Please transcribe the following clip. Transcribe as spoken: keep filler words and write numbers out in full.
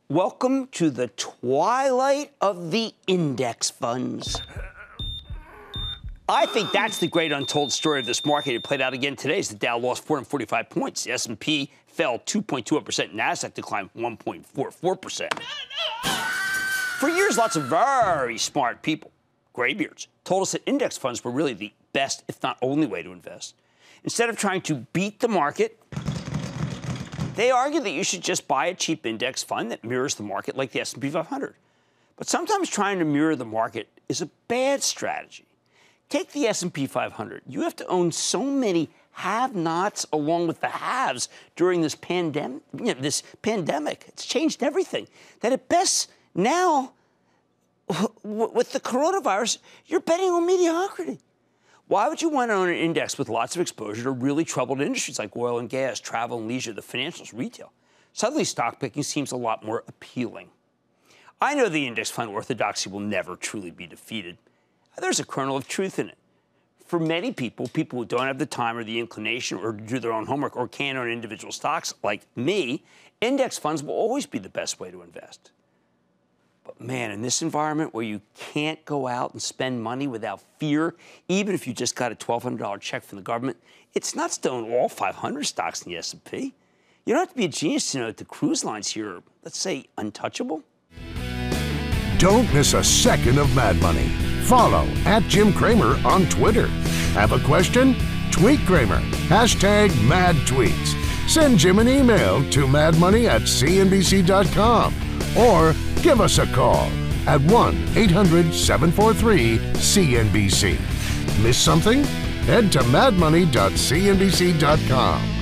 Welcome to the twilight of the index funds. I think that's the great untold story of this market. It played out again today as the Dow lost four hundred forty-five points. The S and P fell two point two one percent. NASDAQ declined one point four four percent. For years, lots of very smart people, graybeards, told us that index funds were really the best, if not only, way to invest. Instead of trying to beat the market, they argue that you should just buy a cheap index fund that mirrors the market like the S and P five hundred. But sometimes trying to mirror the market is a bad strategy. Take the S and P five hundred. You have to own so many have-nots along with the haves during this pandemic. You know, this pandemic. It's changed everything. That at best now, with the coronavirus, you're betting on mediocrity. Why would you want to own an index with lots of exposure to really troubled industries like oil and gas, travel and leisure, the financials, retail? Suddenly, stock picking seems a lot more appealing. I know the index fund orthodoxy will never truly be defeated. There's a kernel of truth in it. For many people, people who don't have the time or the inclination or do their own homework or can't own individual stocks like me, index funds will always be the best way to invest. But man, in this environment where you can't go out and spend money without fear, even if you just got a twelve hundred dollar check from the government, it's nuts to own all five hundred stocks in the S and P. You don't have to be a genius to know that the cruise lines here are, let's say, untouchable. Don't miss a second of Mad Money. Follow at Jim Cramer on Twitter. Have a question? Tweet Cramer. Hashtag Mad Tweets. Send Jim an email to madmoney at C N B C dot com or give us a call at one eight hundred seven four three C N B C. Miss something? Head to mad money dot C N B C dot com.